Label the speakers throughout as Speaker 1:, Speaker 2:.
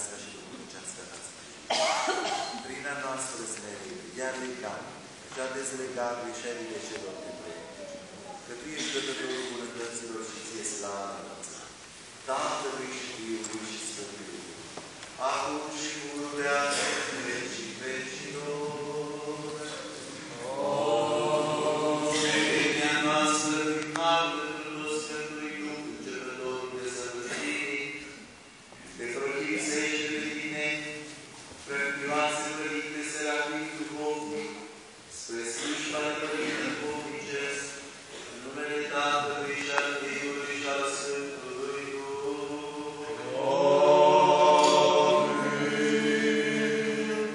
Speaker 1: cerească și duhovnicească noastră. Prin a noastră smerire, iar legat, și a dezlegat greșelile celor de preoți, că Tu ești dătătorul bunătăților și Ție slavă, Tatălui și Fiului și Sfântului, acum și pururea în vecii vecilor. Smerenia noastră prin harul Sfântului Duh, Cerător de săvârșirii, de prochisești de tine, prețioase Părinte Serafim Duhovnic, spre slujba de Părinte Duhovnicesc, în numele Tatălui și al Fiului și al Sfântului Duh. Amin.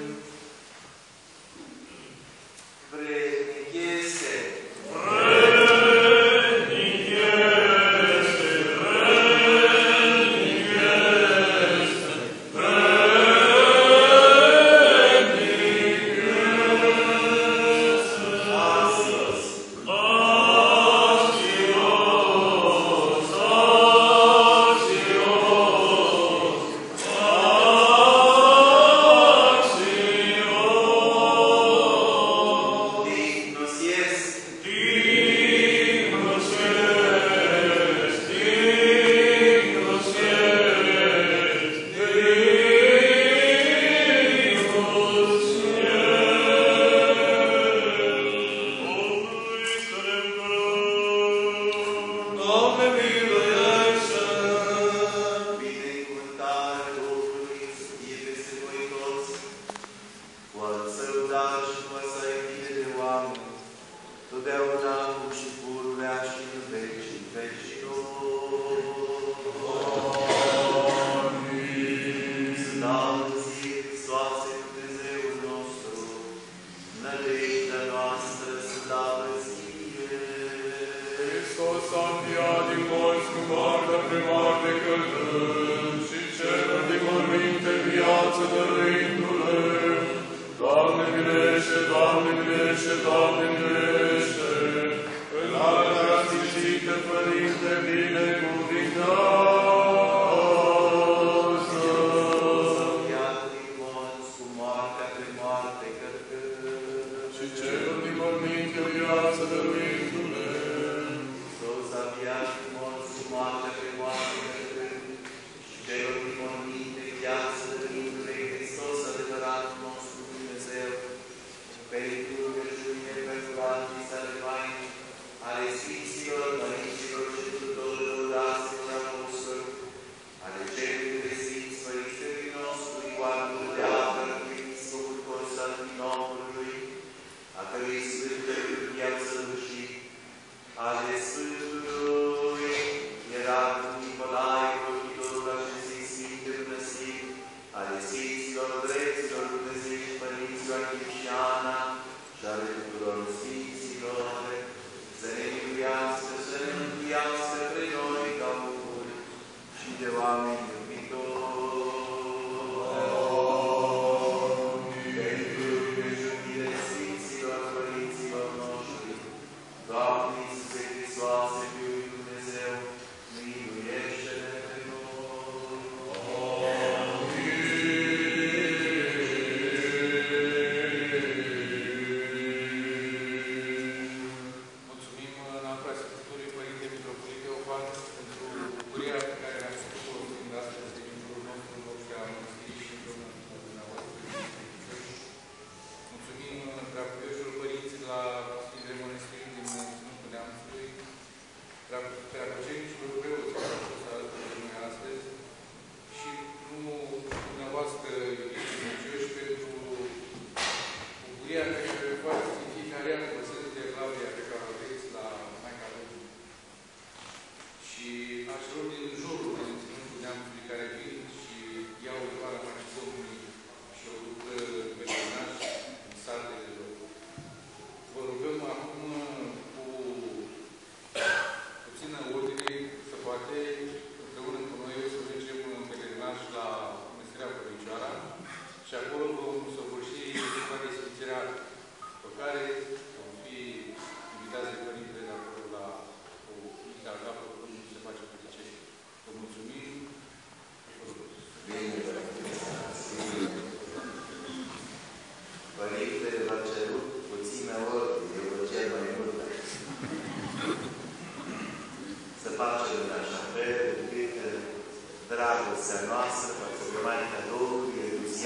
Speaker 1: Vrednic este.
Speaker 2: Pentru că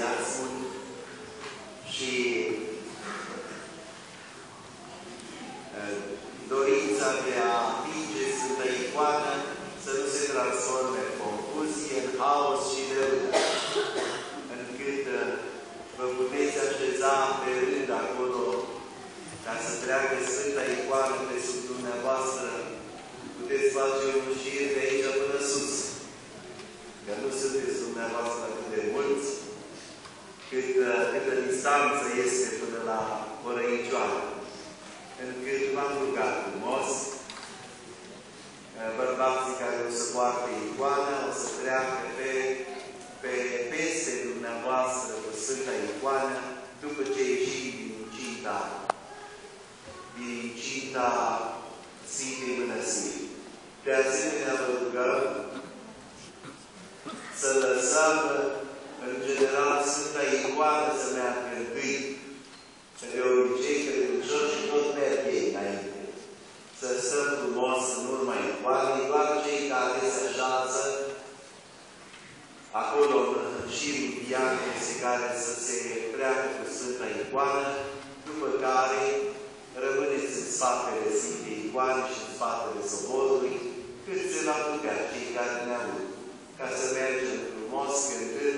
Speaker 1: entuziasmul și dorința de a atinge Sfânta Icoană să nu se transforme în confuzie, în haos și de rând, încât vă puteți așeza pe rând acolo ca să treacă Sfânta Icoană pe sub dumneavoastră. Puteți face un șir de aici până sus, că nu sunteți dumneavoastră atât de mulți, câtă distanță este până la Orăicioară. Încât v-am rugat frumos, bărbații care o să poarte icoana, o să treacă peste dumneavoastră cu Sfânta Icoană, după ce ieși din incinta Sfintei Mănăstiri. De asemenea, vă rugăm să lăsăm, în general, Sfânta Icoană să meargă întâi. De obicei, credincioși tot merg ei înainte. Să stăm frumos în urma icoanei, doar cei care se așează acolo în șirul diaconice care să se treacă cu Sfânta Icoană, după care rămâneți în spatele Sfintei Icoane și în spatele soborului, cât se va putea cei care ne aud, ca să mergem frumos cântând